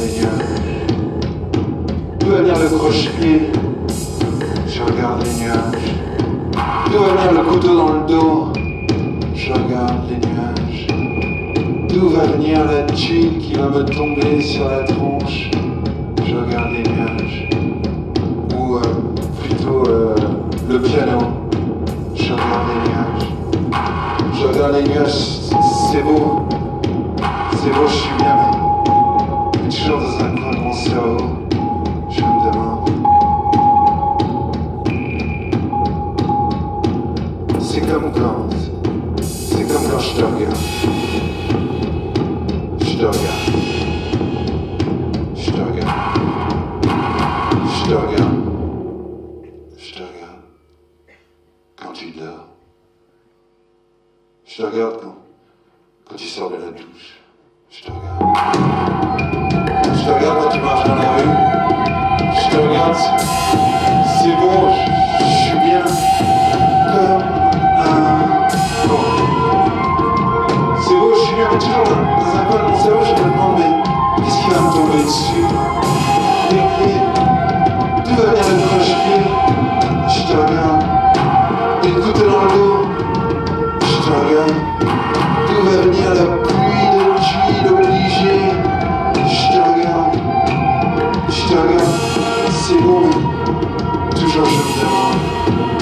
les nuages. D'où va venir le croche-pied? Je regarde les nuages. D'où va venir le couteau dans le dos? Je regarde les nuages. D'où va venir la tuile qui va me tomber sur la tronche? Je regarde les nuages. Ou plutôt le piano. Je regarde les nuages. Je regarde les nuages, c'est beau. C'est beau, je suis bien. Mais toujours dans un coin de mon cerveau, je me demande. C'est comme quand je te regarde. Je te regarde. Je te regarde. Je te regarde. Je te regarde. Quand tu dors. Je te regarde quand tu sors de la douche. Je te regarde. Je te regarde quand tu marches dans la rue. Je te regarde. C'est bon, je suis bien. Comme un bon. C'est beau, je suis bien, mais toujours dans un coin de mon cerveau, je me demande, mais qu'est-ce qui va me tomber dessus? Les pieds. D'où va venir le croche-pied? Je te regarde. Et le couteau dans le dos. Je te regarde. D'où va venir la pluie de tuiles obligée? Je te regarde. Je te regarde. C'est bon, mais toujours je me demande.